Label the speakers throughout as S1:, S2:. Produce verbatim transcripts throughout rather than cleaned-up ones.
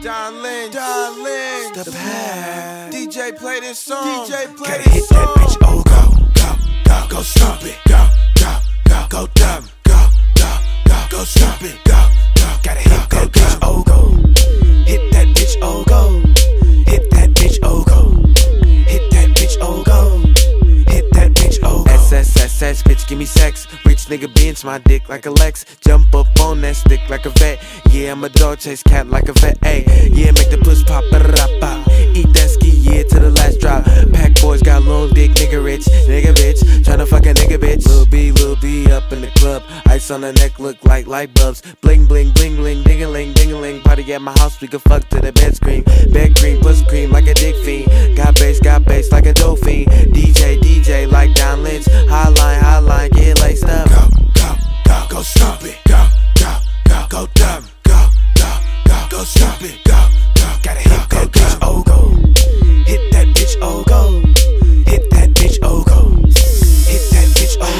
S1: Don Lynch, Don Lynch, the pad. D J play this song. D J play
S2: Gotta
S1: this
S2: hit
S1: song.
S2: that bitch, oh go, go, go, go stupid, go, go, go, go dumb, go, go, go, go stupid, go, go. Gotta hit that bitch, oh go, hit that bitch, oh go, hit that bitch, oh go, hit that bitch, oh go, hit that bitch, oh go.
S1: S S S S, bitch, give me sex. Rich nigga bench my dick like a Lex. Jump up on that stick like a vet. Yeah, I'm a dog, chase cat like a vet. Ayy, yeah, make the push pop, ba-da-da-pop. Eat that ski, yeah, to the last drop. Pack boys got long dick, nigga rich, nigga bitch. Tryna fuck a nigga bitch. Lil B, Lil B up in the club. Ice on the neck look like light bulbs. Bling, bling, bling, bling, ding-a-ling, ding-a-ling. Party at my house, we can fuck to the bed scream. Bed cream, puss cream like a dick fiend. Got bass, got bass like a dope fiend. D J, D J like Don Lynch. Hotline, hotline, get laced up.
S2: Go, go, go, go stupid, go, go, go, go dumb, go, go, go, go stupid, go, go. Gotta hit that bitch, oh go, hit that bitch, oh go, hit that bitch, oh go, hit that bitch, oh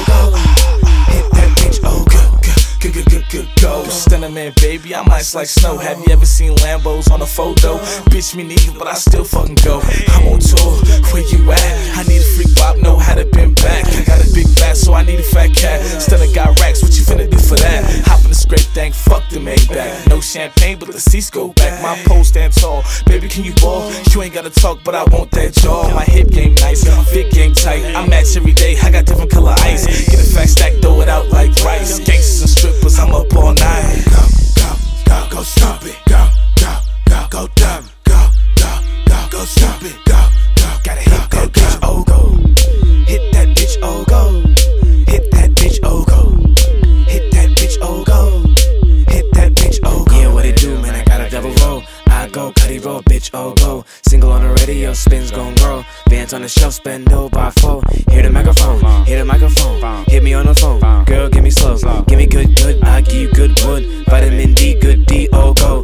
S2: go, hit that bitch, oh go, go, go, go, go, go.
S3: Stunner man, baby, I'm ice like snow. Have you ever seen Lambos on a photo? Bitch, me neither, but I still fucking go. I'm on tour, where you at? I need a freak bop, know how to bend back. I got a big bat, so I need a fat cat. Stunner got racks, what you finna do for that? Hop in the scrape thing, fuck the Maybach. No champagne, but the seats go back. My pole stand tall, baby, can you ball? You ain't gotta talk, but I want that jaw. My hip game nice, fit game tight. I match every day, I got different color ice. Get a fat stack, throw it out like rice. Gangsters and strippers, I'm up all night.
S2: Go, go, go, go stupid, go, go, go, go dumb, go, go, go, go stupid, go, go. Gotta hit that bitch, oh go, hit that bitch, oh go, hit that bitch, oh go, hit that bitch, oh go, hit that bitch, oh go.
S4: Yeah, what it do, man? I got a double roll. I go, cutty roll, bitch, oh go. Single on the radio, spins gon' grow. Bands on the shelf, spend no by four. Hear the microphone, hear the microphone. Hit me on the phone, girl, give me slow. Give me good, good, I give you good wood. Vitamin D, good D, oh go.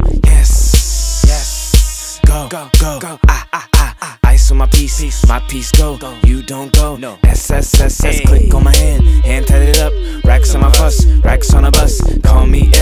S4: Yes, yes, go, go, go, go. Ah, ah, ah, ah. Ice on my piece, my piece go. You don't go. S S S S, click on my hand, hand tied it up. Racks on my fuss, racks on a bus. Call me